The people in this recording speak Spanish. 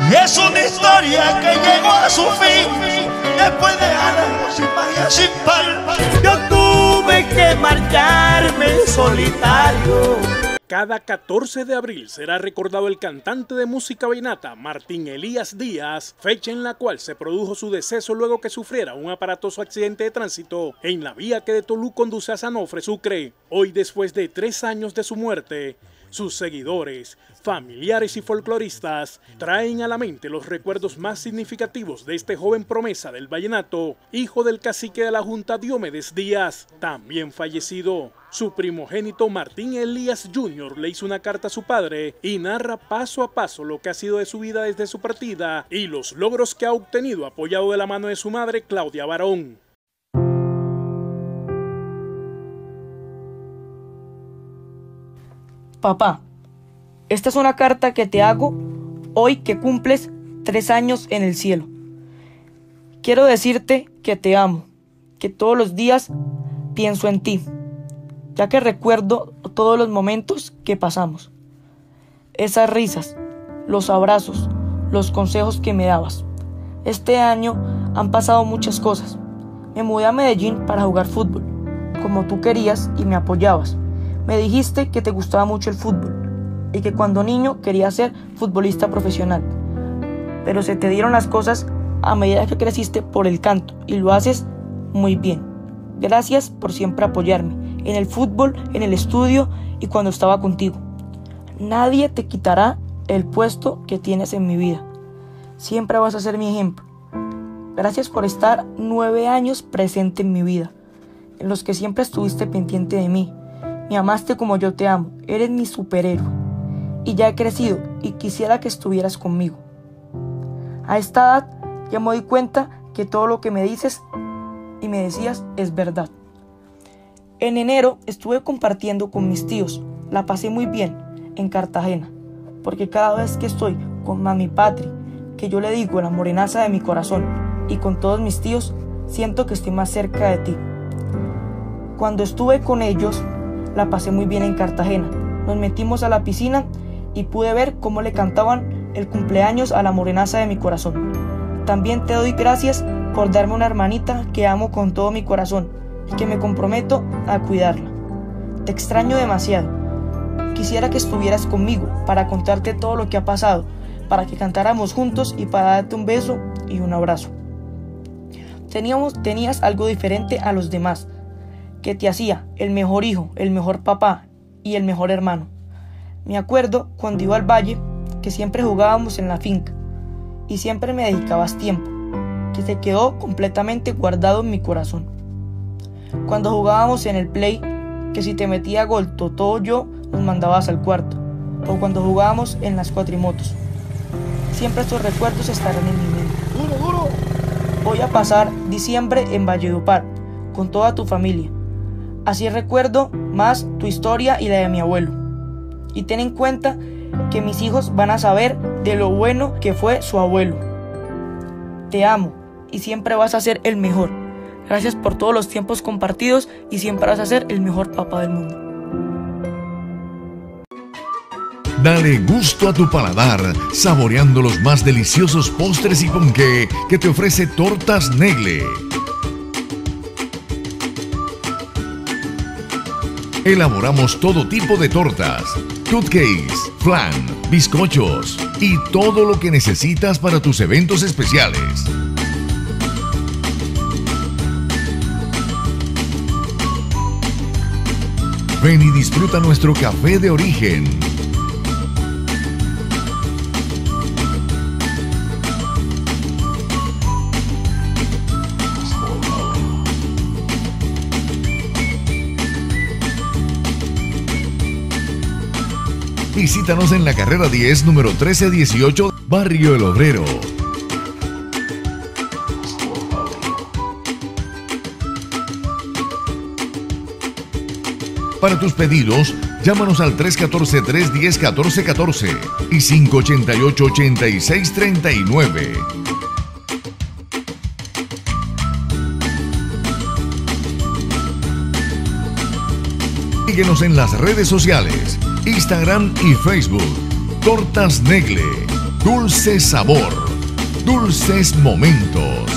Es una historia que llegó a su fin después de años sin magia, sin par. Yo tuve que marcharme solitario. Cada 14 de abril será recordado el cantante de música vallenata Martín Elías Díaz, fecha en la cual se produjo su deceso luego que sufriera un aparatoso accidente de tránsito en la vía que de Tolú conduce a Sanofre, Sucre. Hoy, después de 3 años de su muerte, sus seguidores, familiares y folcloristas traen a la mente los recuerdos más significativos de este joven promesa del vallenato, hijo del cacique de la Junta Diomedes Díaz, también fallecido. Su primogénito Martín Elías Jr. le hizo una carta a su padre y narra paso a paso lo que ha sido de su vida desde su partida y los logros que ha obtenido apoyado de la mano de su madre Claudia Barón. Papá, esta es una carta que te hago hoy que cumples 3 años en el cielo. Quiero decirte que te amo, que todos los días pienso en ti, ya que recuerdo todos los momentos que pasamos. Esas risas, los abrazos, los consejos que me dabas. Este año han pasado muchas cosas. Me mudé a Medellín para jugar fútbol, como tú querías y me apoyabas. Me dijiste que te gustaba mucho el fútbol y que cuando niño querías ser futbolista profesional. Pero se te dieron las cosas a medida que creciste por el canto y lo haces muy bien. Gracias por siempre apoyarme en el fútbol, en el estudio y cuando estaba contigo. Nadie te quitará el puesto que tienes en mi vida. Siempre vas a ser mi ejemplo. Gracias por estar 9 años presente en mi vida, en los que siempre estuviste pendiente de mí. Me amaste como yo te amo, eres mi superhéroe. Y ya he crecido y quisiera que estuvieras conmigo. A esta edad ya me doy cuenta que todo lo que me dices y me decías es verdad. En enero estuve compartiendo con mis tíos, la pasé muy bien en Cartagena, porque cada vez que estoy con Mami Patri, que yo le digo la morenaza de mi corazón, y con todos mis tíos, siento que estoy más cerca de ti. Cuando estuve con ellos, la pasé muy bien en Cartagena. Nos metimos a la piscina y pude ver cómo le cantaban el cumpleaños a la morenaza de mi corazón. También te doy gracias por darme una hermanita que amo con todo mi corazón y que me comprometo a cuidarla. Te extraño demasiado. Quisiera que estuvieras conmigo para contarte todo lo que ha pasado, para que cantáramos juntos y para darte un beso y un abrazo. Tenías algo diferente a los demás, que te hacía el mejor hijo, el mejor papá y el mejor hermano. Me acuerdo cuando iba al valle, que siempre jugábamos en la finca y siempre me dedicabas tiempo, que se quedó completamente guardado en mi corazón. Cuando jugábamos en el play, que si te metía gol Totó o yo, nos mandabas al cuarto, o cuando jugábamos en las cuatrimotos. Siempre estos recuerdos estarán en mi mente. ¡Duro, duro! Voy a pasar diciembre en Valledupar con toda tu familia. Así recuerdo más tu historia y la de mi abuelo. Y ten en cuenta que mis hijos van a saber de lo bueno que fue su abuelo. Te amo y siempre vas a ser el mejor. Gracias por todos los tiempos compartidos y siempre vas a ser el mejor papá del mundo. Dale gusto a tu paladar, saboreando los más deliciosos postres y ponqué que te ofrece Tortas Negle. Elaboramos todo tipo de tortas, cupcakes, flan, bizcochos y todo lo que necesitas para tus eventos especiales. Ven y disfruta nuestro café de origen. Visítanos en la carrera 10, número 1318, Barrio El Obrero. Para tus pedidos, llámanos al 314-310-1414 y 588-8639. Síguenos en las redes sociales, Instagram y Facebook. Tortas Negle. Dulce sabor, dulces momentos.